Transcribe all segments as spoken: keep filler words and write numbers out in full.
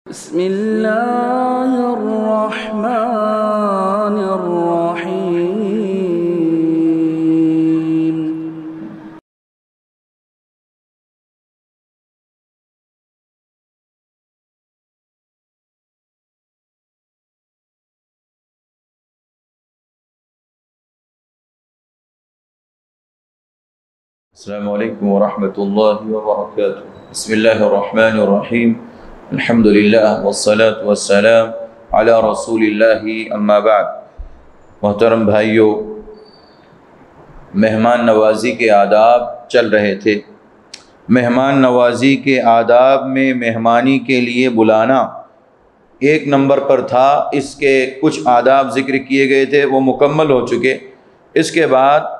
बिस्मिल्लाहिर्रहमानिर्रहीम। अस्सलामु अलैकुम वरहमतुल्लाहि वबरकातुहू। बिस्मिल्लाहिर्रहमानिर्रहीम। अल्हम्दुलिल्लाह वस्सलातु वस्सलाम अला रसूलिल्लाहि अम्मा बाद। मोहतरम भाइयों, मेहमान नवाज़ी के आदाब चल रहे थे। मेहमान नवाज़ी के आदाब में मेहमानी के लिए बुलाना एक नंबर पर था। इसके कुछ आदाब ज़िक्र किए गए थे, वो मुकम्मल हो चुके। इसके बाद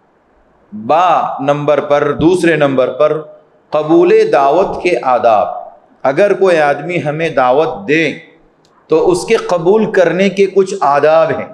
बा नंबर पर, दूसरे नंबर पर कबूल दावत के आदाब। अगर कोई आदमी हमें दावत दे तो उसके कबूल करने के कुछ आदाब हैं।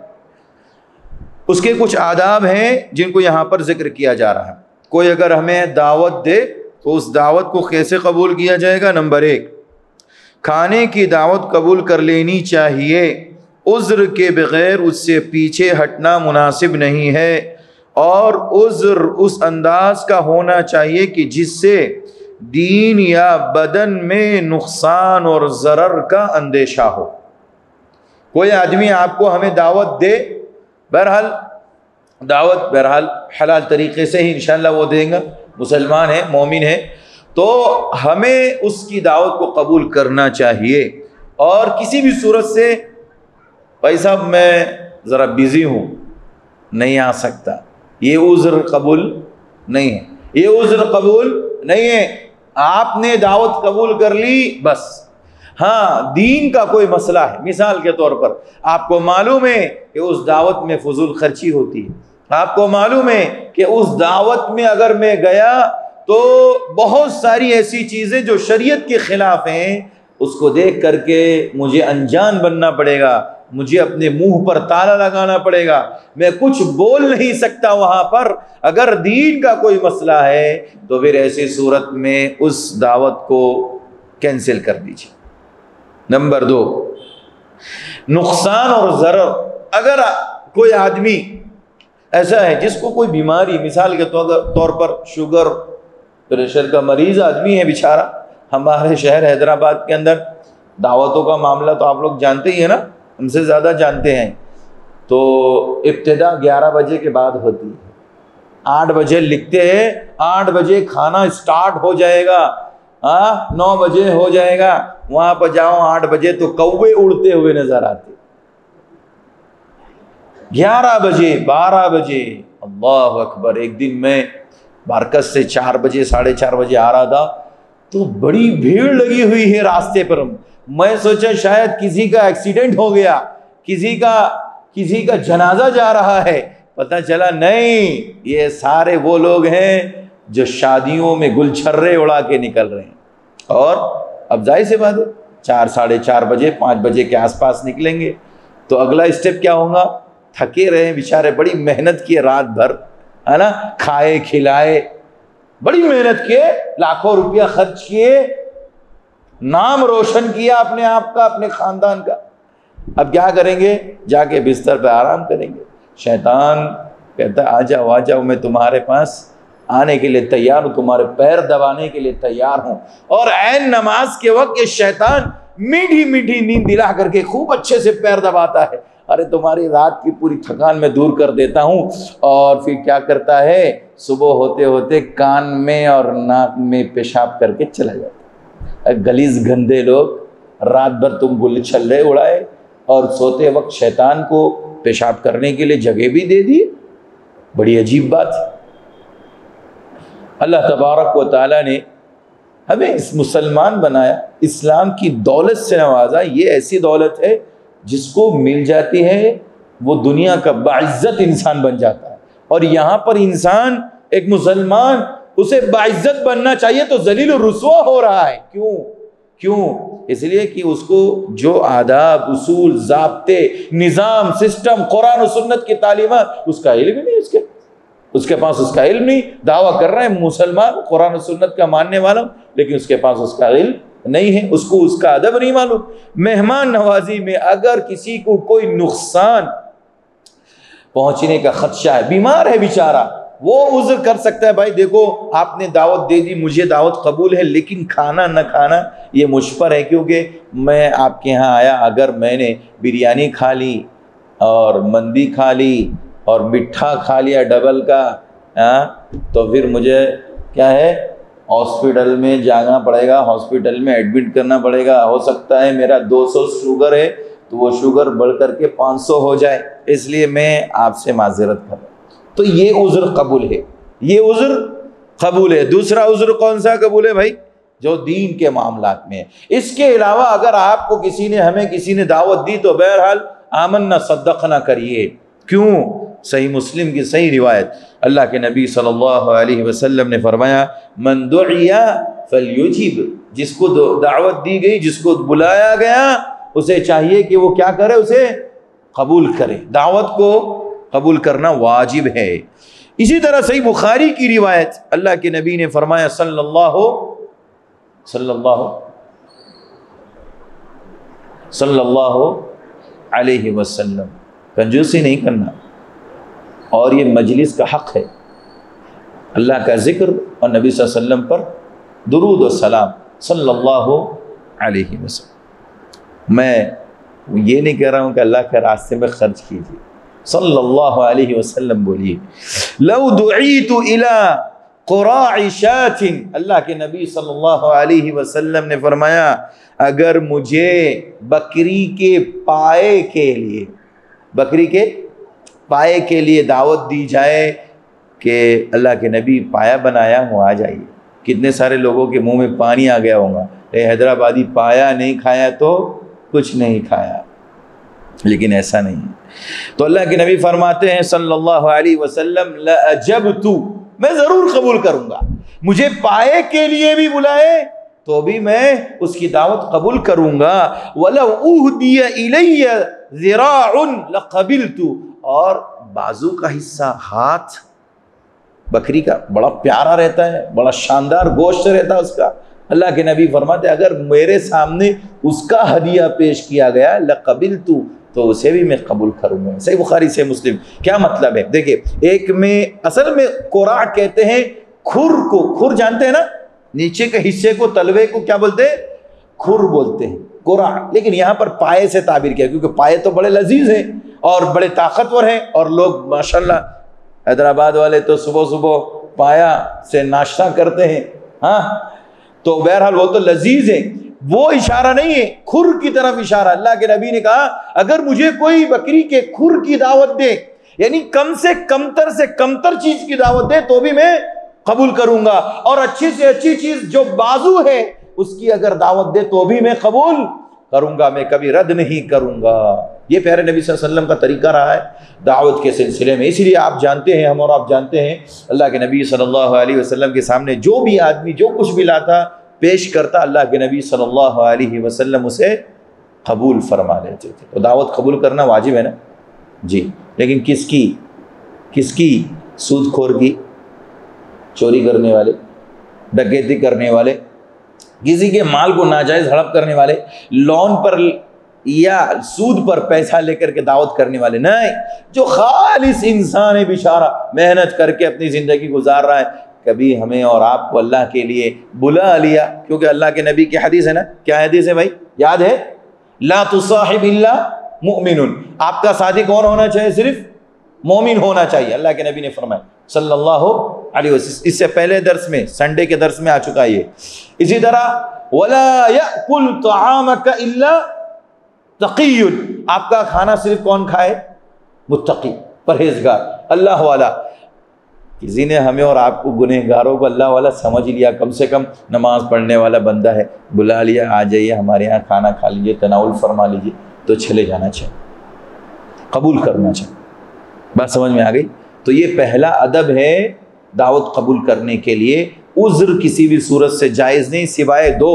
उसके कुछ आदाब हैं जिनको यहाँ पर जिक्र किया जा रहा है। कोई अगर हमें दावत दे तो उस दावत को कैसे कबूल किया जाएगा? नंबर एक, खाने की दावत कबूल कर लेनी चाहिए। उज़्र के बग़ैर उससे पीछे हटना मुनासिब नहीं है, और उज़्र उस अंदाज का होना चाहिए कि जिससे दीन या बदन में नुकसान और ज़रर का अंदेशा हो। कोई आदमी आपको हमें दावत दे, बहरहाल दावत बहरहाल हलाल तरीक़े से ही इंशाअल्लाह वो देंगे, मुसलमान है, मोमिन है, तो हमें उसकी दावत को कबूल करना चाहिए। और किसी भी सूरत से भाई साहब मैं ज़रा बिज़ी हूँ, नहीं आ सकता, ये उज़्र कबूल नहीं है, ये उज़्र कबूल नहीं है। आपने दावत कबूल कर ली बस। हाँ, दीन का कोई मसला है, मिसाल के तौर पर आपको मालूम है कि उस दावत में फजूल खर्ची होती है, आपको मालूम है कि उस दावत में अगर मैं गया तो बहुत सारी ऐसी चीज़ें जो शरीयत के ख़िलाफ़ हैं, उसको देख करके मुझे अनजान बनना पड़ेगा, मुझे अपने मुंह पर ताला लगाना पड़ेगा, मैं कुछ बोल नहीं सकता वहाँ पर। अगर दीन का कोई मसला है तो फिर ऐसी सूरत में उस दावत को कैंसिल कर दीजिए। नंबर दो, नुकसान और ज़रर। अगर कोई आदमी ऐसा है जिसको कोई बीमारी, मिसाल के तौर पर शुगर प्रेशर का मरीज़ आदमी है बेचारा, हमारे शहर हैदराबाद के अंदर दावतों का मामला तो आप लोग जानते ही है ना, हमसे ज़्यादा जानते हैं। तो इब्तिदा ग्यारह बजे के बाद होती है, आठ बजे लिखते हैं, आठ बजे खाना स्टार्ट हो जाएगा, हाँ नौ बजे हो जाएगा। वहाँ पर जाओ आठ बजे तो कौवे उड़ते हुए नज़र आते, ग्यारह बजे बारह बजे, अल्लाह अकबर। एक दिन मैं बारकस से चार बजे साढ़े चार बजे आ रहा था तो बड़ी भीड़ लगी हुई है रास्ते पर। मैं सोचा शायद किसी का एक्सीडेंट हो गया, किसी का किसी का जनाजा जा रहा है। पता चला नहीं, ये सारे वो लोग हैं जो शादियों में गुलछर्रे उड़ा के निकल रहे हैं। और अब जाहिर सी बात है, चार साढ़े चार बजे पाँच बजे के आसपास निकलेंगे तो अगला स्टेप क्या होगा? थके रहे बेचारे, बड़ी मेहनत किए रात भर, है ना, खाए खिलाए, बड़ी मेहनत किए, लाखों रुपया खर्च किए, नाम रोशन किया अपने आप का, अपने ख़ानदान का। अब क्या करेंगे? जाके बिस्तर पे आराम करेंगे। शैतान कहता है आ जाओ आ जाओ, मैं तुम्हारे पास आने के लिए तैयार हूँ, तुम्हारे पैर दबाने के लिए तैयार हूँ। और ऐन नमाज के वक्त ये शैतान मीठी मीठी नींद दिला करके खूब अच्छे से पैर दबाता है। अरे तुम्हारी रात की पूरी थकान मैं दूर कर देता हूँ। और फिर क्या करता है? सुबह होते होते कान में और नाक में पेशाब करके चला जाता है। गलीज गंदे लोग, रात भर तुम गुलछल्ले उड़ाए और सोते वक्त शैतान को पेशाब करने के लिए जगह भी दे दी। बड़ी अजीब बात है। अल्लाह तबारक व तआला ने हमें इस मुसलमान बनाया, इस्लाम की दौलत से नवाजा। ये ऐसी दौलत है जिसको मिल जाती है वो दुनिया का बाइज्जत इंसान बन जाता है। और यहाँ पर इंसान, एक मुसलमान, उसे बाइज्जत बनना चाहिए तो जलील और रुसवा हो रहा है। क्यों? क्यों? इसलिए कि उसको जो आदाब, उसूल, ज़ाब्ते, निज़ाम, सिस्टम, कुरान और सुन्नत की तालीमात, उसका इल्म नहीं, उसके उसके पास उसका इल्म नहीं। दावा कर रहे हैं मुसलमान, कुरान और सुन्नत का मानने वाला, लेकिन उसके पास उसका इल्म नहीं है, उसको उसका अदब नहीं मालूम। मेहमान नवाजी में अगर किसी को कोई नुकसान पहुंचने का खदशा है, बीमार है बेचारा, वो उज़्र कर सकता है, भाई देखो आपने दावत दे दी, मुझे दावत कबूल है, लेकिन खाना न खाना ये मुझ पर है, क्योंकि मैं आपके यहाँ आया, अगर मैंने बिरयानी खा ली और मंदी खा ली और मिठा खा लिया डबल का, आ, तो फिर मुझे क्या है, हॉस्पिटल में जाना पड़ेगा, हॉस्पिटल में एडमिट करना पड़ेगा। हो सकता है मेरा दो सौ शुगर है तो वो शुगर बढ़ करके पाँच सौ हो जाए, इसलिए मैं आपसे माजरत कर रहा हूँ। तो ये उज़्र कबूल है, ये उज़्र कबूल है। दूसरा उज़्र कौन सा कबूल है भाई? जो दीन के मामलात में है। इसके अलावा अगर आपको किसी ने, हमें किसी ने दावत दी तो बहरहाल आमन्ना सद्दक़ना करिए। क्यों? सही मुस्लिम की सही रिवायत, अल्लाह के नबी सल्लल्लाहु अलैहि वसल्लम ने फरमाया, मन दुइया फलयुजिब, जिसको दावत दी गई, जिसको बुलाया गया, उसे चाहिए कि वो क्या करे, उसे कबूल करे। दावत को कबूल करना वाजिब है। इसी तरह सही बुखारी की रिवायत, अल्लाह के नबी ने फरमाया सल्लल्लाहु सल्लल्लाहु सल्लल्लाहु अलैहि वसल्लम, कंजूसी नहीं करना, और ये मजलिस का हक़ है, अल्लाह का ज़िक्र और नबी सल्लल्लाहु अलैहि वसल्लम पर दुरूद और सलाम सल्लल्लाहु अलैहि वसल्लम। मैं ये नहीं कह रहा हूँ कि अल्लाह के रास्ते में खर्च कीजिए, सल्लल्लाहु अलैहि वसल्लम बोलिए। लौ दुईतु इला क़ुराइ शातिन, अल्लाह के नबी सल्लल्लाहु अलैहि वसल्लम ने फरमाया, अगर मुझे बकरी के पाए के लिए, बकरी के पाए के लिए दावत दी जाए कि अल्लाह के नबी पाया बनाया हूँ, आ जाइए। कितने सारे लोगों के मुंह में पानी आ गया होगा, ए हैदराबादी पाया नहीं खाया तो कुछ नहीं खाया, लेकिन ऐसा नहीं है। तो अल्लाह के नबी फरमाते हैं सल्लल्लाहु अलैहि वसल्लम, लअजबतु, मैं ज़रूर कबूल करूँगा। मुझे पाए के लिए भी बुलाए तो भी मैं उसकी दावत कबूल करूँगा। वलौ उहदिया इलैया ज़िराउन लक़बिलतु, और बाजू का हिस्सा, हाथ बकरी का बड़ा प्यारा रहता है, बड़ा शानदार गोश्त रहता है उसका। अल्लाह के नबी फरमाते, अगर मेरे सामने उसका हदिया पेश किया गया लक़बिलतु, तो उसे भी मैं कबूल करूँगा। सही बुखारी से मुस्लिम। क्या मतलब है? देखिए, एक में असल में कुरा कहते हैं खुर को, खुर जानते हैं ना, नीचे के हिस्से को, तलवे को क्या बोलते हैं? खुर बोलते हैं, कुरा। लेकिन यहाँ पर पाए से ताबीर किया, क्योंकि पाए तो बड़े लजीज हैं और बड़े ताकतवर हैं, और लोग माशाल्लाह हैदराबाद वाले तो सुबह सुबह पाया से नाश्ता करते हैं। हाँ, तो बहरहाल वो तो लजीज है, वो इशारा नहीं है, खुर की तरफ इशारा। अल्लाह के नबी ने कहा, अगर मुझे कोई बकरी के खुर की दावत दे, यानी कम से कमतर से कमतर चीज की दावत दे, तो भी मैं कबूल करूंगा। और अच्छी से अच्छी चीज जो बाजू है उसकी अगर दावत दे तो भी मैं कबूल करूंगा, मैं कभी रद्द नहीं करूंगा। ये प्यारे नबी सल्लल्लाहु अलैहि वसल्लम का तरीका रहा है दावत के सिलसिले में। इसलिए आप जानते हैं, हम और आप जानते हैं, अल्लाह के नबी सल्लल्लाहु अलैहि वसल्लम के सामने जो भी आदमी जो कुछ भी लाता, पेश करता, अल्लाह के नबी सल्लल्लाहु अलैहि वसल्लम उसे कबूल फरमा लेते थे। तो दावत कबूल करना वाजिब है ना जी। लेकिन किसकी किसकी? सूदखोर की, चोरी करने वाले, डकैती करने वाले, किसी के माल को नाजायज हड़प करने वाले, लोन पर या सूद पर पैसा लेकर के दावत करने वाले नहीं। जो खालिस इंसान है बेचारा, मेहनत करके अपनी ज़िंदगी गुजार रहा है, कभी हमें और आपको अल्लाह के लिए बुला लिया, क्योंकि अल्लाह के नबी की हदीस है ना, क्या हदीस है भाई, याद है? ला तुसाहिब इल्ला मुमिनुन, आपका साथी कौन होना चाहिए? सिर्फ मोमिन होना चाहिए। अल्लाह के नबी ने फरमाया सल्लल्लाहु अलैहि वसल्लम। इससे पहले दर्स में, संडे के दर्स में आ चुका है ये। इसी तरह वला याकुल तआमक इल्ला तक़ियुन, आपका खाना सिर्फ कौन खाए? मुत्तकी, परहेजगार, अल्लाह वाला। किसी ने हमें और आपको गुनहगारों को अल्लाह वाला समझ लिया, कम से कम नमाज पढ़ने वाला बंदा है, बुला लिया, आ जाइए हमारे यहाँ खाना खा लीजिए, तनाउल फरमा लीजिए, तो चले जाना चाहिए, कबूल करना चाहिए। बात समझ में आ गई? तो ये पहला अदब है दावत कबूल करने के लिए। उज़्र किसी भी सूरत से जायज़ नहीं, सिवाय दो,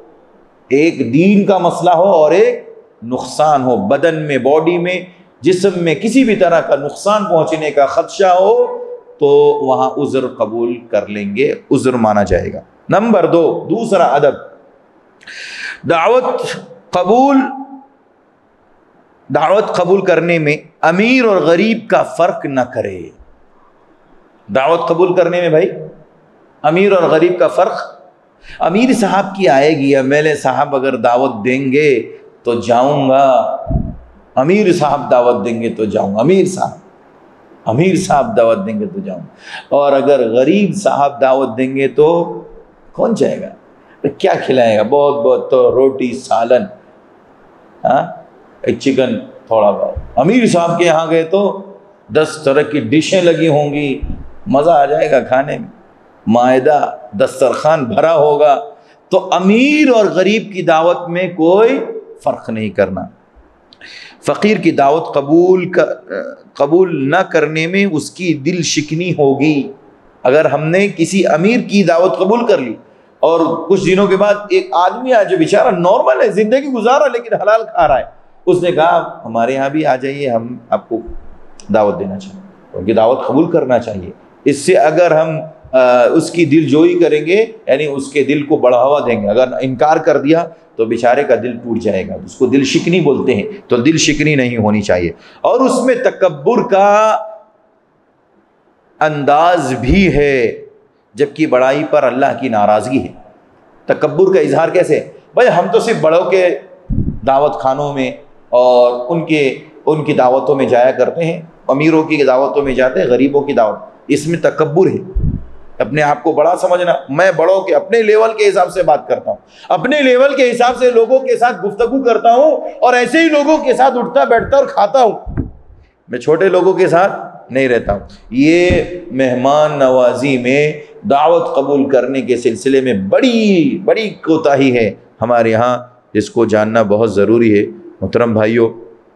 एक दीन का मसला हो और एक नुकसान हो, बदन में, बॉडी में, जिस्म में किसी भी तरह का नुकसान पहुंचने का खदशा हो, तो वहाँ उज़्र कबूल कर लेंगे, उज़्र माना जाएगा। नंबर दो, दूसरा अदब, दावत कबूल दावत कबूल करने में अमीर और गरीब का फ़र्क न करे। दावत कबूल करने में भाई अमीर और गरीब का फ़र्क, अमीर साहब की आएगी, एम एल ए साहब अगर दावत देंगे तो जाऊंगा, अमीर साहब दावत देंगे तो जाऊंगा, अमीर साहब अमीर साहब दावत देंगे तो जाऊंगा। और अगर गरीब साहब दावत देंगे तो कौन जाएगा? तो क्या खिलाएगा? बहुत बहुत तो रोटी सालन, हाँ एक चिकन थोड़ा बहुत। अमीर साहब के यहाँ गए तो दस तरह की डिशें लगी होंगी, मज़ा आ जाएगा खाने में, मायदा दस्तरखान भरा होगा। तो अमीर और गरीब की दावत में कोई फ़र्क नहीं करना। फ़कीर की दावत कबूल कर कबूल न करने में उसकी दिल शिकनी होगी। अगर हमने किसी अमीर की दावत कबूल कर ली और कुछ दिनों के बाद एक आदमी आ जो बेचारा नॉर्मल है, ज़िंदगी गुजारा लेकिन हलाल खा रहा है, उसने कहा हमारे यहाँ भी आ जाइए, हम आपको दावत देना चाहिए, उनकी दावत कबूल करना चाहिए। इससे अगर हम आ, उसकी दिलजोई करेंगे, यानी उसके दिल को बढ़ावा देंगे। अगर इनकार कर दिया तो बेचारे का दिल टूट जाएगा, उसको दिल शिकनी बोलते हैं। तो दिल शिकनी नहीं होनी चाहिए। और उसमें तकब्बुर का अंदाज भी है, जबकि बड़ाई पर अल्लाह की नाराज़गी है। तकब्बुर का इजहार कैसे? भाई हम तो सिर्फ बड़ों के दावत खानों में और उनके उनकी दावतों में जाया करते हैं, अमीरों की दावतों में जाते हैं, गरीबों की दावत, इसमें तकब्बुर है। अपने आप को बड़ा समझना। मैं बड़ों के अपने लेवल के हिसाब से बात करता हूँ, अपने लेवल के हिसाब से लोगों के साथ गुफ्तगू करता हूँ और ऐसे ही लोगों के साथ उठता बैठता और खाता हूँ। मैं छोटे लोगों के साथ नहीं रहता हूँ। ये मेहमान नवाजी में दावत कबूल करने के सिलसिले में बड़ी बड़ी कोताही है हमारे यहाँ, जिसको जानना बहुत ज़रूरी है मोहतरम भाइयों।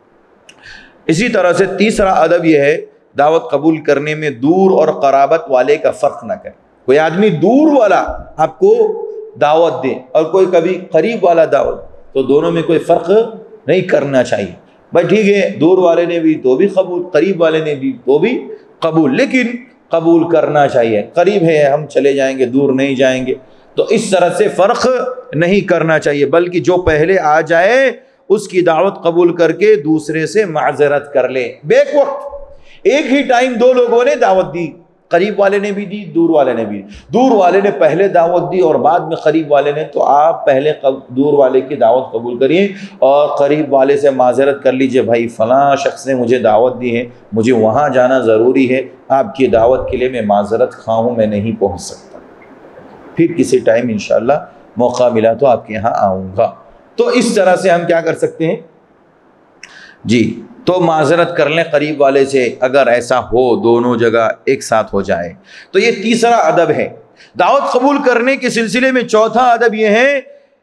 इसी तरह से तीसरा अदब यह है, दावत कबूल करने में दूर और क़राबत वाले का फ़र्क ना करें। कोई आदमी दूर वाला आपको दावत दे और कोई कभी करीब वाला दावत, तो दोनों में कोई फ़र्क नहीं करना चाहिए। भाई ठीक है, दूर वाले ने भी तो भी कबूल, करीब वाले ने भी तो भी कबूल, लेकिन कबूल करना चाहिए। करीब है हम चले जाएंगे, दूर नहीं जाएंगे, तो इस तरह से फ़र्क नहीं करना चाहिए। बल्कि जो पहले आ जाए उसकी दावत कबूल करके दूसरे से माज़रत कर ले। बेक वक्त एक ही टाइम दो लोगों ने दावत दी, करीब वाले ने भी दी, दूर वाले ने भी। दूर वाले ने पहले दावत दी और बाद में करीब वाले ने, तो आप पहले दूर वाले की दावत कबूल करिए और करीब वाले से माज़रत कर लीजिए, भाई फ़लाँ शख्स ने मुझे दावत दी है, मुझे वहाँ जाना ज़रूरी है, आपकी दावत के लिए मैं माज़रत खा हूँ, मैं नहीं पहुँच सकता, फिर किसी टाइम इंशाअल्लाह मौका मिला तो आपके यहाँ आऊँगा। तो इस तरह से हम क्या कर सकते हैं जी, तो माज़रत कर लें करीब वाले से, अगर ऐसा हो दोनों जगह एक साथ हो जाए। तो ये तीसरा अदब है दावत कबूल करने के सिलसिले में। चौथा अदब यह है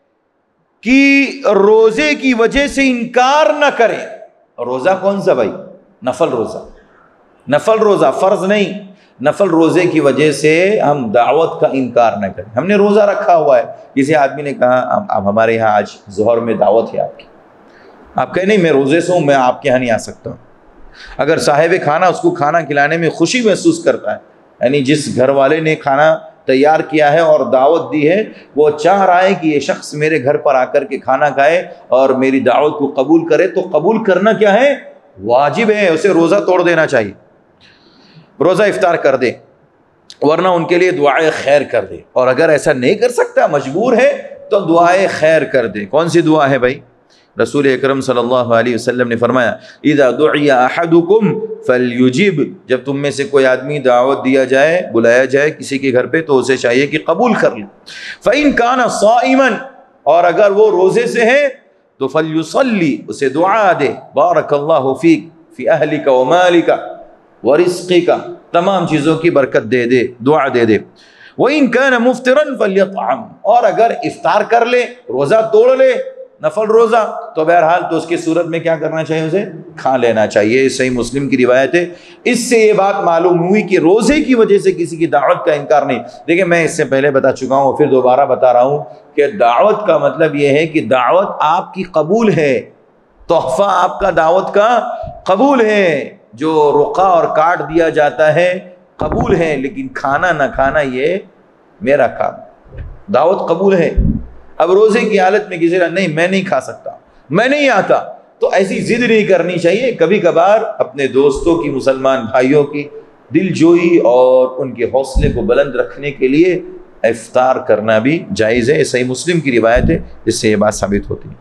कि रोज़े की वजह से इनकार न करें। रोज़ा कौन सा भाई? नफल रोज़ा, नफल रोज़ा, फ़र्ज़ नहीं, नफल रोज़े की वजह से हम दावत का इनकार न करें। हमने रोज़ा रखा हुआ है, किसी आदमी ने कहा अब हमारे यहाँ आज ज़ोहर में दावत है आपकी, आप कहें नहीं मैं रोज़े से हूँ, मैं आपके यहाँ नहीं आ सकता। अगर साहिब खाना उसको खाना खिलाने में खुशी महसूस करता है, यानी जिस घर वाले ने खाना तैयार किया है और दावत दी है, वो चाह रहा है कि ये शख्स मेरे घर पर आकर के खाना खाए और मेरी दावत को कबूल करे, तो कबूल करना क्या है? वाजिब है, उसे रोज़ा तोड़ देना चाहिए, रोज़ा इफ्तार कर दे, वरना उनके लिए दुआए खैर कर दे। और अगर ऐसा नहीं कर सकता, मजबूर है, तो दुआए खैर कर दे। कौन सी दुआ है भाई? रसूल अकरम सल्लल्लाहु अलैहि वसल्लम ने फरमाया, इज़ा दुइया अहदुकुम फलयुजिब, जब तुम में से कोई आदमी दावत दिया जाए, बुलाया जाए किसी के घर पे, तो उसे चाहिए कि कबूल कर ले। फ़इन काना साइमन, और अगर वो रोज़े से है तो फलयुसल्ली, उसे दुआ दे, बारकल्लाहु फ़ीक फ़ी अहलिका व मालिका व रिज़्क़िका, तमाम चीज़ों की बरकत दे दे, दुआ दे दे। वइन काना मुफ्तिरन फल्यतअम, और अगर इफ्तार कर ले, रोज़ा तोड़ ले, नफल रोज़ा, तो बहरहाल तो उसकी सूरत में क्या करना चाहिए? उसे खा लेना चाहिए। सही मुस्लिम की रिवायत है। इससे ये बात मालूम हुई कि रोज़े की वजह से किसी की दावत का इनकार नहीं। देखिए मैं इससे पहले बता चुका हूँ, फिर दोबारा बता रहा हूँ कि दावत का मतलब ये है कि दावत आपकी कबूल है, तोहफ़ा आपका दावत का कबूल है। जो रुका और काट दिया जाता है कबूल है, लेकिन खाना ना खाना ये मेरा काम। दावत कबूल है। अब रोज़े की हालत में किसी नहीं मैं नहीं खा सकता, मैं नहीं आता, तो ऐसी जिद नहीं करनी चाहिए। कभी कभार अपने दोस्तों की, मुसलमान भाइयों की दिलजोई और उनके हौसले को बुलंद रखने के लिए इफ्तार करना भी जायज़ है। सही मुस्लिम की रिवायत है जिससे ये बात साबित होती है।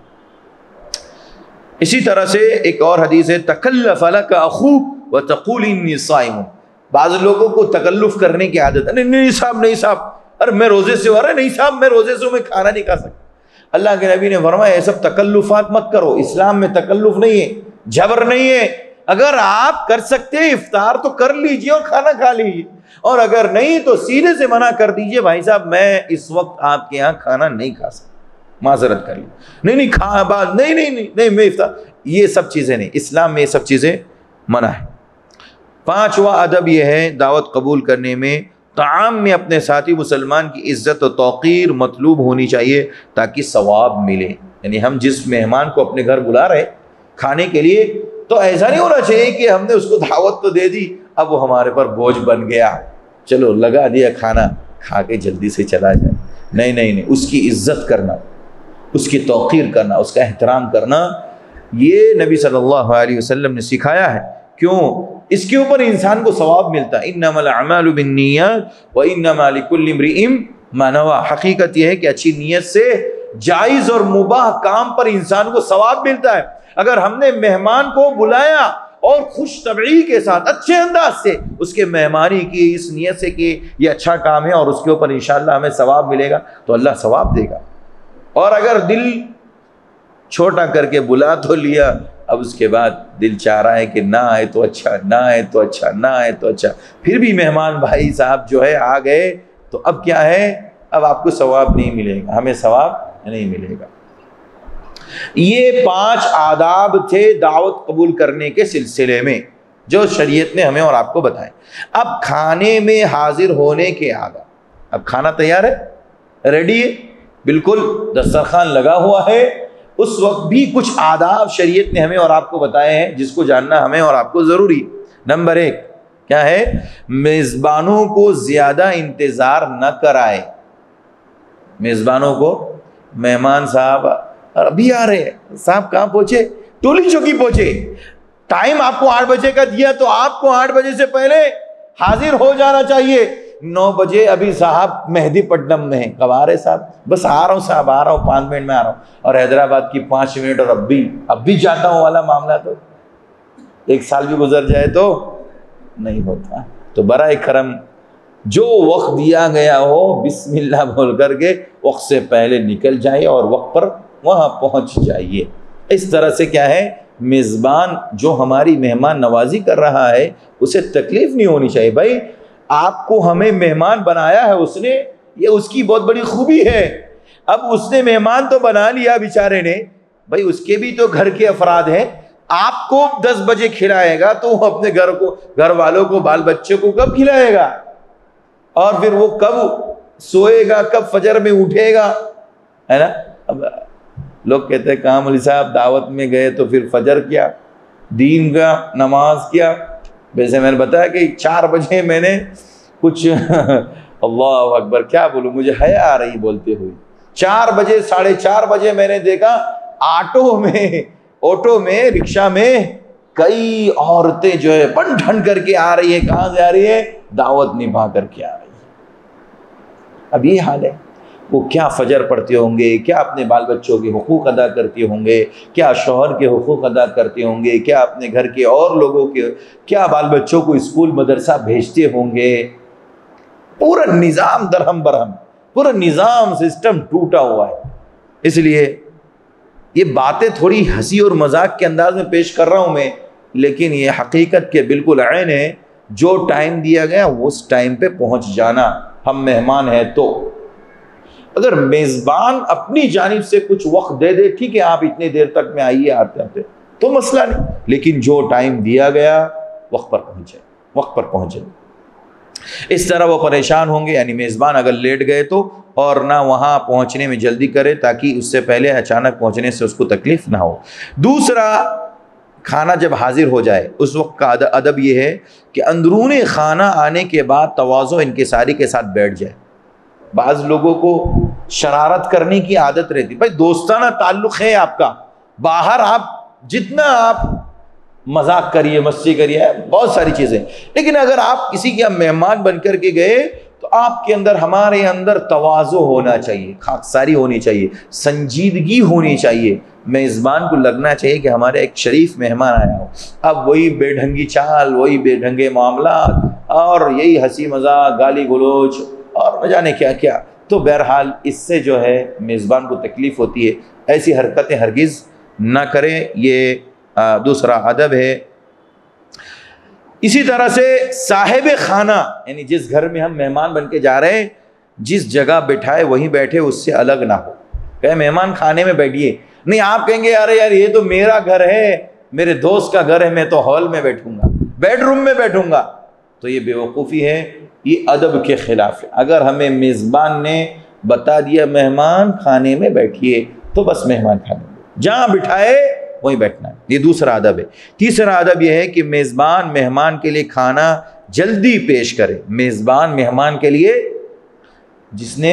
इसी तरह से एक और हदीस है, तकल्लफ लक अखूक व तक़ूल इन्नी साइम। बाज़ लोगों को तकल्लुफ़ करने की आदत है, नहीं नहीं साहब, नहीं साहब, अरे मैं रोज़े से, अरे नहीं साहब मैं रोज़े से, मैं खाना नहीं खा सकता। अल्लाह के नबी ने फरमाया ये सब तकल्लुफ़ात मत करो, इस्लाम में तकल्लुफ़ नहीं है, जबर नहीं है। अगर आप कर सकते हैं इफ्तार तो कर लीजिए और खाना खा लीजिए, और अगर नहीं तो सीधे से मना कर दीजिए, भाई साहब मैं इस वक्त आपके यहाँ खाना नहीं खा सकता, माजरत कर ली, नहीं नहीं खा बात नहीं नहीं नहीं नहीं मैं इफ्तार, ये सब चीज़ें नहीं, इस्लाम में ये सब चीज़ें मना है। पांचवा अदब यह है दावत कबूल करने में, ताम में अपने साथी मुसलमान की इज़्ज़त और तौक़ीर मतलूब होनी चाहिए ताकि सवाब मिले। यानी हम जिस मेहमान को अपने घर बुला रहे खाने के लिए, तो ऐसा नहीं होना चाहिए कि हमने उसको दावत तो दे दी, अब वो हमारे पर बोझ बन गया, चलो लगा दिया खाना, खा के जल्दी से चला जाए। नहीं नहीं नहीं, उसकी इज़्ज़त करना, उसकी तौक़ीर करना, उसका एहतराम करना, ये नबी सल्लल्लाहु अलैहि वसल्लम ने सिखाया है। क्यों? इसके ऊपर इंसान को सवाब मिलता है। इन्नमल अमालु बिन्निय्यात व इन्नमा लिकुल्लि इम्रिइन मा नवा। हकीकत यह है कि अच्छी नीयत से जायज़ और मुबाह काम पर इंसान को सवाब मिलता है। अगर हमने मेहमान को बुलाया और खुश तबई के साथ अच्छे अंदाज से उसके मेहमानी की, इस नीयत से कि ये अच्छा काम है और उसके ऊपर इंशाअल्लाह हमें सवाब मिलेगा, तो अल्लाह सवाब देगा। और अगर दिल छोटा करके बुला तो लिया, अब उसके बाद दिल चाह रहा है कि ना आए तो अच्छा, ना आए तो अच्छा, ना आए तो अच्छा, फिर भी मेहमान भाई साहब जो है आ गए, तो अब क्या है, अब आपको सवाब नहीं मिलेगा, हमें सवाब नहीं मिलेगा। ये पांच आदाब थे दावत कबूल करने के सिलसिले में जो शरीयत ने हमें और आपको बताए। अब खाने में हाजिर होने के आदाब, अब खाना तैयार है, रेडी है, बिल्कुल दस्तरखान लगा हुआ है, उस वक्त भी कुछ आदाब शरीयत ने हमें और आपको बताए हैं जिसको जानना हमें और आपको ज़रूरी। नंबर एक क्या है? मेज़बानों को ज़्यादा इंतज़ार न कराए। मेज़बानों को, मेहमान साहब अभी आ रहे हैं, साहब कहाँ पहुँचे? टोली चौकी पहुँचे, टाइम आपको आठ बजे का दिया तो आपको आठ बजे से पहले हाजिर हो जाना चाहिए। नौ बजे अभी साहब मेहदीपट्टनम में है, कब आ रहे साहब? बस आ रहा हूँ साहब, आ रहा हूँ, पाँच मिनट में आ रहा हूँ। और हैदराबाद की पाँच मिनट और अब भी अब भी जाता हूँ वाला मामला तो एक साल भी गुजर जाए तो नहीं होता। तो बराए करम जो वक्त दिया गया हो बिस्मिल्लाह बोल करके वक्त से पहले निकल जाए और वक्त पर वहाँ पहुँच जाइए। इस तरह से क्या है, मेज़बान जो हमारी मेहमान नवाजी कर रहा है उसे तकलीफ़ नहीं होनी चाहिए। भाई आपको हमें मेहमान बनाया है उसने, ये उसकी बहुत बड़ी खूबी है। अब उसने मेहमान तो बना लिया बेचारे ने, भाई उसके भी तो घर के अफराद हैं। आपको दस बजे खिलाएगा तो वो अपने घर को, घर वालों को, बाल बच्चे को कब खिलाएगा? और फिर वो कब सोएगा, कब फजर में उठेगा, है ना? अब लोग कहते हैं कहाँ मौलवी साहब दावत में गए तो फिर फजर क्या, दीन का नमाज क्या? वैसे मैंने बताया कि चार बजे मैंने कुछ अल्लाह अकबर, क्या बोलूं, मुझे हया आ रही बोलते हुए। चार बजे, साढ़े चार बजे मैंने देखा ऑटो में, ऑटो में, रिक्शा में कई औरतें जो है बन ठन करके आ रही है। कहाँ से आ रही है? दावत निभा करके आ रही है। अब ये हाल है, वो क्या फजर पढ़ते होंगे, क्या अपने बाल बच्चों के हुकूक अदा करते होंगे, क्या शौहर के हुकूक अदा करते होंगे, क्या अपने घर के और लोगों के, क्या बाल बच्चों को स्कूल मदरसा भेजते होंगे। पूरा निज़ाम दरहम बरहम, पूरा निज़ाम सिस्टम टूटा हुआ है। इसलिए ये बातें थोड़ी हंसी और मजाक के अंदाज में पेश कर रहा हूँ मैं, लेकिन ये हकीकत के बिल्कुल ऐन है। जो टाइम दिया गया उस टाइम पे पहुँच जाना। हम मेहमान हैं तो अगर मेज़बान अपनी जानिब से कुछ वक्त दे दे, ठीक है आप इतने देर तक में आइए, आते आते, तो मसला नहीं, लेकिन जो टाइम दिया गया वक्त पर पहुँचे, वक्त पर पहुँचे। इस तरह वो परेशान होंगे, यानी मेज़बान अगर लेट गए तो, और ना वहाँ पहुँचने में जल्दी करे ताकि उससे पहले अचानक पहुँचने से उसको तकलीफ़ ना हो। दूसरा, खाना जब हाजिर हो जाए उस वक्त का अदब यह है कि अंदरूनी खाना आने के बाद तवाज़ो इनकिसारी के साथ बैठ जाए। बाज़ लोगों को शरारत करने की आदत रहती, भाई दोस्ताना ताल्लुक़ है आपका, बाहर आप जितना आप मजाक करिए, मस्ती करिए, बहुत सारी चीज़ें, लेकिन अगर आप किसी के मेहमान बन कर के गए तो आपके अंदर, हमारे अंदर तवाज़ु होना चाहिए, खाकसारी होनी चाहिए, संजीदगी होनी चाहिए। मेज़बान को लगना चाहिए कि हमारे एक शरीफ मेहमान आया हो। अब वही बेढंगी चाल, वही बेढंगे मामला और यही हंसी मजाक, गाली गलोच और न जाने क्या क्या, तो बहरहाल इससे जो है मेज़बान को तकलीफ़ होती है। ऐसी हरकतें हरगिज़ ना करें, ये आ, दूसरा अदब है। इसी तरह से साहिब खाना, यानी जिस घर में हम मेहमान बन के जा रहे हैं, जिस जगह बैठाए वहीं बैठे, उससे अलग ना हो। कहे मेहमान खाने में बैठिए, नहीं आप कहेंगे अरे यार ये तो मेरा घर है, मेरे दोस्त का घर है, मैं तो हॉल में बैठूंगा, बेडरूम में बैठूंगा, तो ये बेवकूफ़ी है, ये अदब के खिलाफ है। अगर हमें मेज़बान ने बता दिया मेहमान खाने में बैठिए, तो बस मेहमान खाने में जहाँ बिठाए वहीं बैठना है, ये दूसरा अदब है। तीसरा अदब यह है कि मेज़बान मेहमान के लिए खाना जल्दी पेश करे। मेज़बान मेहमान के लिए, जिसने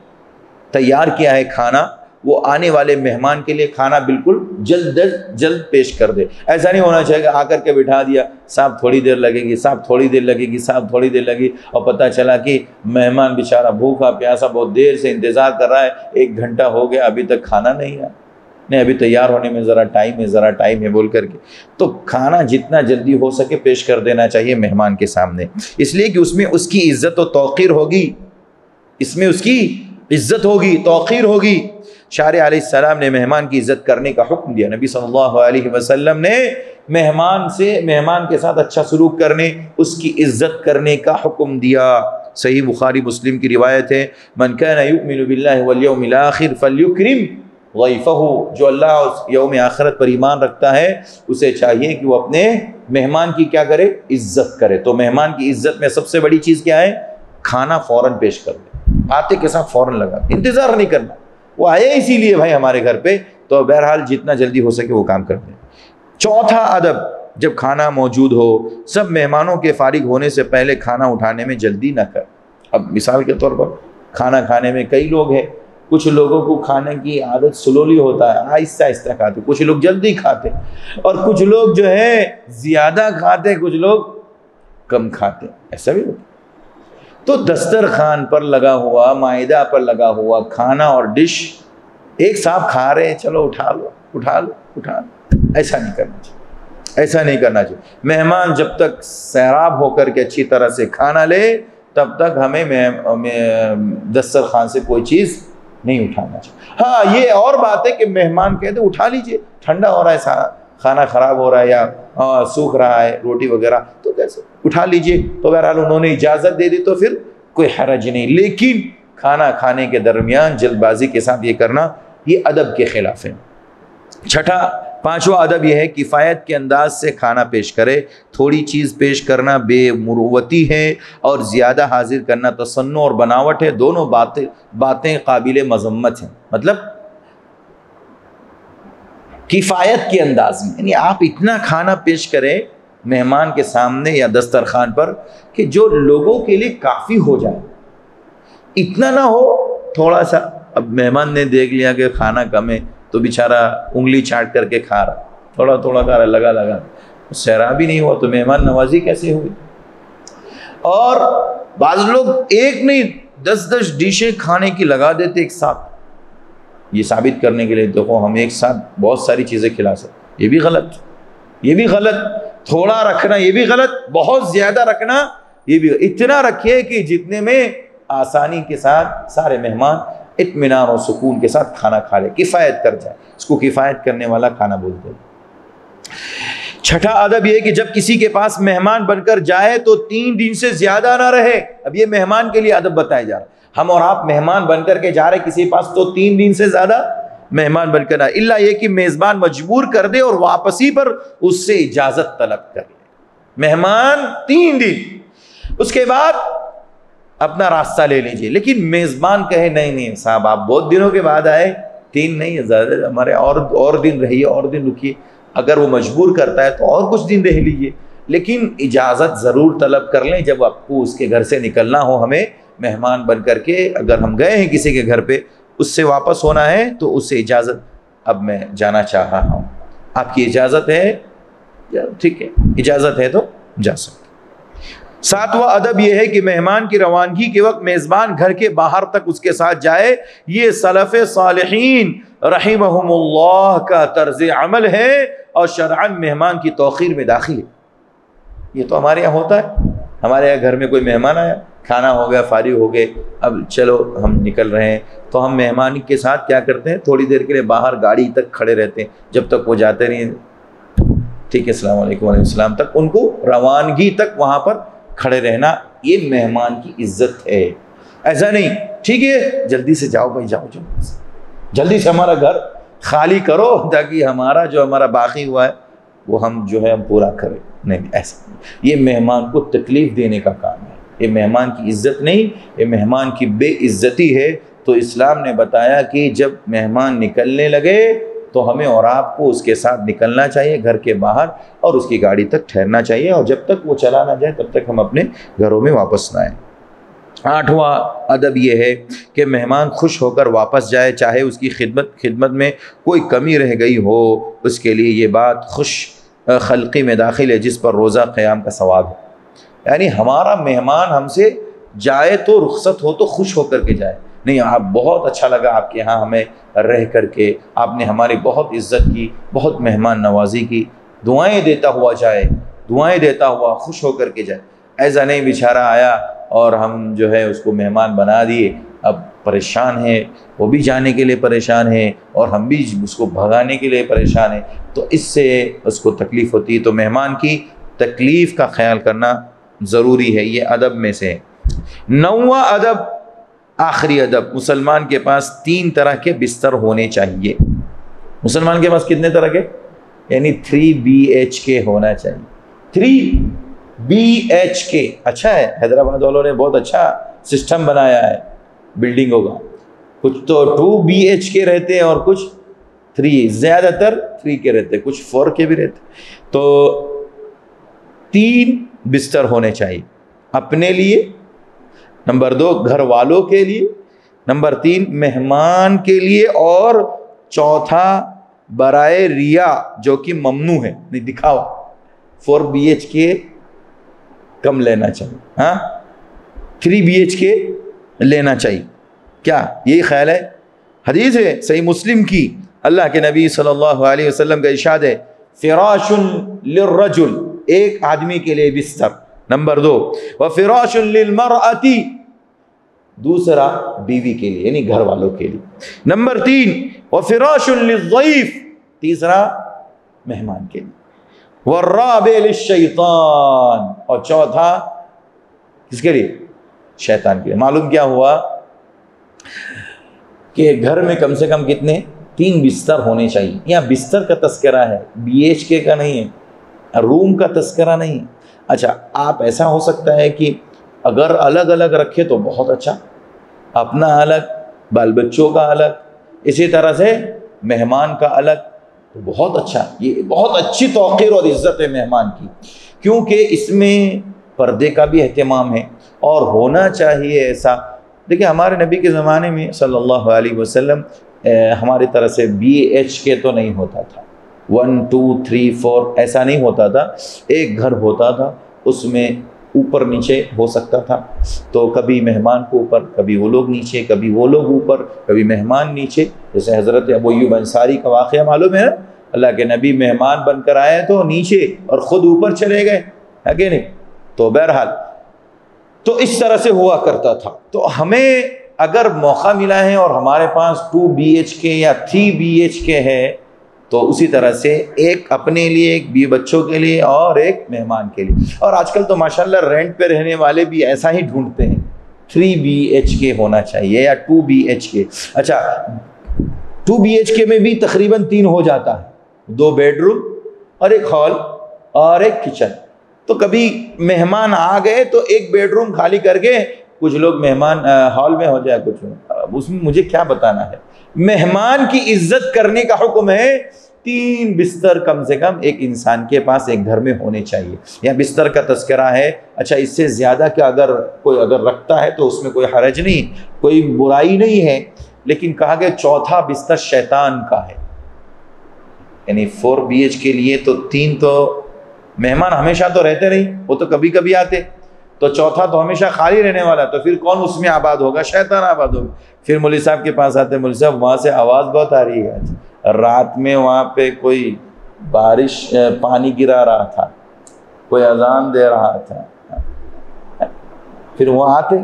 तैयार किया है खाना, वो आने वाले मेहमान के लिए खाना बिल्कुल जल्द जल्द पेश कर दे। ऐसा नहीं होना चाहिए आकर के बिठा दिया, साहब थोड़ी देर लगेगी, साहब थोड़ी देर लगेगी, साहब थोड़ी देर लगेगी, और पता चला कि मेहमान बेचारा भूखा प्यासा बहुत देर से इंतज़ार कर रहा है, एक घंटा हो गया अभी तक खाना नहीं आया, नहीं अभी तैयार होने में ज़रा टाइम है, ज़रा टाइम है बोल करके। तो खाना जितना जल्दी हो सके पेश कर देना चाहिए मेहमान के सामने, इसलिए कि उसमें उसकी इज़्ज़त और तौक़ीर होगी, इसमें उसकी इज़्ज़त होगी, तौक़ीर होगी। शार अलैहिस्सलाम ने मेहमान की इज़्ज़त करने का हुक्म दिया। नबी सल्लल्लाहु अलैहि वसल्लम ने मेहमान से, मेहमान के साथ अच्छा सलूक करने, उसकी इज़्ज़त करने का हुक्म दिया। सही बुखारी मुस्लिम की रिवायत है, मन काना युमिनु बिल्लाहि वल यौमिल आखिर फल्युक्रिम ज़ैफ़हु, जो अल्लाह यौम आखिरत पर ईमान रखता है उसे चाहिए कि वो अपने मेहमान की क्या करे, इज़्ज़त करे। तो मेहमान की इज़्ज़त में सबसे बड़ी चीज़ क्या है, खाना फ़ौरन पेश कर दे, आते के साथ फ़ौरन लगा, इंतज़ार नहीं करना, वो आए इसीलिए भाई हमारे घर पे, तो बहरहाल जितना जल्दी हो सके वो काम कर दें। चौथा अदब, जब खाना मौजूद हो, सब मेहमानों के फारिग होने से पहले खाना उठाने में जल्दी न कर। अब मिसाल के तौर पर खाना खाने में कई लोग हैं, कुछ लोगों को खाने की आदत स्लोली होता है, आहिस्ता आहिस्ता खाते, कुछ लोग जल्दी खाते, और कुछ लोग जो है ज़्यादा खाते, कुछ लोग कम खाते, ऐसा भी होता है। तो दस्तरखान पर लगा हुआ, माइदा पर लगा हुआ खाना और डिश एक साथ खा रहे हैं, चलो उठा लो उठा लो उठा लो, ऐसा नहीं करना चाहिए, ऐसा नहीं करना चाहिए। मेहमान जब तक सैराब होकर के अच्छी तरह से खाना ले, तब तक हमें दस्तरखान से कोई चीज़ नहीं उठाना चाहिए। हाँ, ये और बात है कि मेहमान कहते उठा लीजिए, ठंडा हो रहा है, सारा खाना ख़राब हो रहा है या आ, सूख रहा है रोटी वगैरह, तो कैसे उठा लीजिए, तो बहरहाल उन्होंने इजाज़त दे दी तो फिर कोई हरज नहीं। लेकिन खाना खाने के दरमियान जल्दबाजी के साथ ये करना, ये अदब के ख़िलाफ़ है। छठा, पांचवा अदब यह है किफ़ायत के अंदाज से खाना पेश करे। थोड़ी चीज़ पेश करना बेमुरुवती है और ज़्यादा हाजिर करना तसन्नु और बनावट है। दोनों बातें बातें काबिल मज़म्मत हैं। मतलब किफ़ायत के अंदाज में, यानी आप इतना खाना पेश करें मेहमान के सामने या दस्तरखान पर कि जो लोगों के लिए काफ़ी हो जाए, इतना ना हो थोड़ा सा। अब मेहमान ने देख लिया कि खाना कम है तो बेचारा उंगली चाट करके खा रहा, थोड़ा थोड़ा खा रहा, लगा लगा, सैराब भी नहीं हुआ, तो मेहमान नवाजी कैसे हुई। और बाज़ लोग एक नहीं दस दस डिशें खाने की लगा देते एक साथ, ये साबित करने के लिए देखो हम एक साथ बहुत सारी चीज़ें खिला सकते, ये भी गलत, ये भी गलत। थोड़ा रखना ये भी गलत, बहुत ज़्यादा रखना ये भी। इतना रखिए कि जितने में आसानी के साथ सारे मेहमान इत्मीनान और सुकून के साथ खाना खा ले, किफ़ायत कर जाए, इसको किफ़ायत करने वाला खाना बोलते हैं। छठा अदब यह कि जब किसी के पास मेहमान बनकर जाए तो तीन दिन से ज़्यादा ना रहे। अब ये मेहमान के लिए अदब बताया जा रहा है, हम और आप मेहमान बनकर के जा रहे किसी के पास, तो तीन दिन से ज़्यादा मेहमान बनकर आए, इल्ला ये कि मेज़बान मजबूर कर दे और वापसी पर उससे इजाज़त तलब कर ले। मेहमान तीन दिन, उसके बाद अपना रास्ता ले लीजिए। लेकिन मेज़बान कहे नहीं नहीं साहब आप बहुत दिनों के बाद आए, तीन नहीं ज़्यादा, हमारे और और दिन रहिए, और दिन रुकिए। अगर वो मजबूर करता है तो और कुछ दिन रह लीजिए, लेकिन इजाज़त ज़रूर तलब कर लें जब आपको उसके घर से निकलना हो। हमें मेहमान बन करके अगर हम गए हैं किसी के घर पे, उससे वापस होना है तो उससे इजाज़त, अब मैं जाना चाह रहा हूँ, आपकी इजाज़त है? ठीक है, इजाज़त है तो जा सकते। सातवां अदब यह है कि मेहमान की रवानगी के वक्त मेज़बान घर के बाहर तक उसके साथ जाए। ये सलफ़ सालिहीन रहिमहुमुल्लाह का तर्ज़ अमल है और शरअन मेहमान की तौक़ीर में दाखिल है। ये तो हमारे यहाँ होता है। हमारे यहाँ घर में कोई मेहमान आया, खाना हो गया, फारिग हो गए, अब चलो हम निकल रहे हैं, तो हम मेहमान के साथ क्या करते हैं, थोड़ी देर के लिए बाहर गाड़ी तक खड़े रहते हैं, जब तक वो जाते नहीं, ठीक है, अस्सलाम वालेकुम वालेकुम सलाम तक, उनको रवानगी तक वहाँ पर खड़े रहना, ये मेहमान की इज्जत है। ऐसा नहीं ठीक है जल्दी से जाओ भाई, जाओ जाओ जल्दी से हमारा घर खाली करो ताकि हमारा जो हमारा बाकी हुआ है वो हम जो है हम पूरा करें। नहीं, ऐसा नहीं। ये मेहमान को तकलीफ़ देने का काम है, ये मेहमान की इज्जत नहीं, ये मेहमान की बेइज्जती है। तो इस्लाम ने बताया कि जब मेहमान निकलने लगे तो हमें और आपको उसके साथ निकलना चाहिए घर के बाहर और उसकी गाड़ी तक ठहरना चाहिए, और जब तक वो चला ना जाए तब तक हम अपने घरों में वापस ना आए। आठवां अदब यह है कि मेहमान खुश होकर वापस जाए, चाहे उसकी खिदमत खिदमत में कोई कमी रह गई हो, उसके लिए ये बात खुश खल्क़ी में दाखिल है जिस पर रोज़ा क़याम का सवाब है। यानी हमारा मेहमान हमसे जाए तो रुखसत हो तो खुश होकर के जाए, नहीं आप बहुत अच्छा लगा आपके यहाँ हमें रह करके, आपने हमारी बहुत इज़्ज़त की, बहुत मेहमान नवाजी की, दुआएं देता हुआ जाए, दुआएं देता हुआ खुश होकर के जाए। ऐसा नहीं बेचारा आया और हम जो है उसको मेहमान बना दिए, अब परेशान है, वो भी जाने के लिए परेशान है और हम भी उसको भगाने के लिए परेशान है, तो इससे उसको तकलीफ़ होती है। तो मेहमान की तकलीफ़ का ख्याल करना ज़रूरी है, ये अदब में से है। नौवां अदब, आखिरी अदब, मुसलमान के पास तीन तरह के बिस्तर होने चाहिए। मुसलमान के पास कितने तरह के? यानी थ्री बी एच के होना चाहिए। थ्री बी एच के अच्छा है, हैदराबाद वालों ने बहुत अच्छा सिस्टम बनाया है बिल्डिंगों का। कुछ तो टू बी एच के रहते हैं और कुछ थ्री, ज़्यादातर थ्री के रहते हैं, कुछ फोर के भी रहते हैं। तो तीन बिस्तर होने चाहिए, अपने लिए, नंबर दो घर वालों के लिए, नंबर तीन मेहमान के लिए, और चौथा बराए रिया जो कि ममनू है, नहीं दिखावा। फोर बी एच के कम लेना चाहिए, हाँ थ्री बी एच के लेना चाहिए। क्या यही ख्याल है? हदीस है सही मुस्लिम की, अल्लाह के नबी सल्लल्लाहु अलैहि वसल्लम का इरशाद है, फिराशुन लिर्रजुल, एक आदमी के लिए बिस्तर, नंबर दो व फिराशुन लिलमरअती, दूसरा बीवी के लिए यानी घर वालों के लिए, नंबर तीन व फिराशुन लिज़्ज़ईफ़, तीसरा मेहमान के लिए, वर्राबे लिश्शैतान, और चौथा किसके लिए? शैतान के लिए। मालूम क्या हुआ कि घर में कम से कम कितने? तीन बिस्तर होने चाहिए। यहाँ बिस्तर का तस्करा है, बी एच के का नहीं है, रूम का तस्करा नहीं। अच्छा, आप ऐसा हो सकता है कि अगर अलग अलग रखे तो बहुत अच्छा, अपना अलग, बाल बच्चों का अलग, इसी तरह से मेहमान का अलग, तो बहुत अच्छा। ये बहुत अच्छी तौक़ीर और इज़्ज़त है मेहमान की, क्योंकि इसमें पर्दे का भी एहतमाम है और होना चाहिए ऐसा। देखिए हमारे नबी के ज़माने में सल्लल्लाहु अलैहि वसल्लम हमारी तरह से बी एच के तो नहीं होता था, वन टू थ्री फोर ऐसा नहीं होता था। एक घर होता था, उसमें ऊपर नीचे हो सकता था, तो कभी मेहमान को ऊपर, कभी वो लोग नीचे, कभी वो लोग ऊपर, कभी मेहमान नीचे। जैसे हज़रत अबू अय्यूब अंसारी का वाक़या मालूम है ना, अल्लाह के नबी मेहमान बनकर आए तो नीचे और ख़ुद ऊपर चले गए, है कि नहीं? तो बहरहाल तो इस तरह से हुआ करता था। तो हमें अगर मौका मिला है और हमारे पास टू बी एच के या थ्री बी एच के है, तो उसी तरह से एक अपने लिए, एक बी बच्चों के लिए और एक मेहमान के लिए। और आजकल तो माशाल्लाह रेंट पे रहने वाले भी ऐसा ही ढूंढते हैं, थ्री बी एच के होना चाहिए या टू बी एच के। अच्छा, टू बी एच के में भी तकरीबन तीन हो जाता है, दो बेडरूम और एक हॉल और एक किचन। तो कभी मेहमान आ गए तो एक बेडरूम खाली करके कुछ लोग मेहमान हॉल में हो जाए, कुछ उसमें मुझे क्या बताना है। मेहमान की इज्जत करने का हुक्म है तीन बिस्तर कम से कम एक इंसान के पास एक घर में होने चाहिए। यहाँ बिस्तर का तस्करा है, अच्छा इससे ज़्यादा क्या अगर कोई अगर रखता है तो उसमें कोई हरज नहीं, कोई बुराई नहीं है, लेकिन कहा गया चौथा बिस्तर शैतान का है। यानी फोर बी एच के लिए तो तीन, तो मेहमान हमेशा तो रहते नहीं, वो तो कभी कभी आते, तो चौथा तो हमेशा खाली रहने वाला, तो फिर कौन उसमें आबाद होगा? शैतान आबाद होगा। फिर मौलवी साहब के पास आते, मौलवी साहब वहाँ से आवाज़ बहुत आ रही है, रात में वहाँ पे कोई बारिश पानी गिरा रहा था, कोई अजान दे रहा था। फिर वहाँ आते,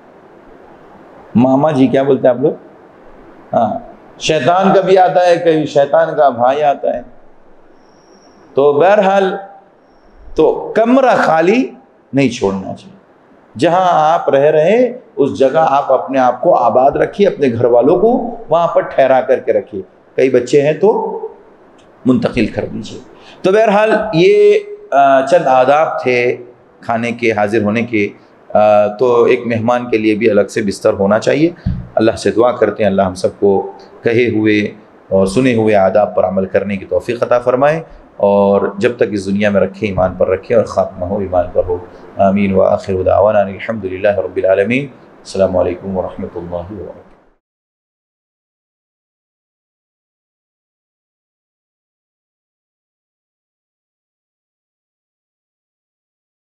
मामा जी क्या बोलते हैं आप लोग? हाँ, शैतान कभी आता है, कभी शैतान का भाई आता है। तो बहरहाल तो कमरा खाली नहीं छोड़ना चाहिए। जहां आप रह रहे हैं उस जगह आप अपने आप को आबाद रखिए, अपने घर वालों को वहां पर ठहरा करके रखिए। कई बच्चे हैं तो मुंतकिल कर दीजिए। तो बहरहाल ये चंद आदाब थे खाने के, हाजिर होने के। तो एक मेहमान के लिए भी अलग से बिस्तर होना चाहिए। अल्लाह से दुआ करते हैं अल्लाह हम सबको कहे हुए और सुने हुए आदाब पर अमल करने की तौफीक अता फरमाए, और जब तक इस दुनिया में रखे ईमान पर रखे और ख़ात्मा हो ईमान पर हो। आमीन व आखिर दावाना अल्हम्दुलिल्लाहि रब्बिल आलमीन। अस्सलामु अलैकुम व रहमतुल्लाहि व बरकातुहू।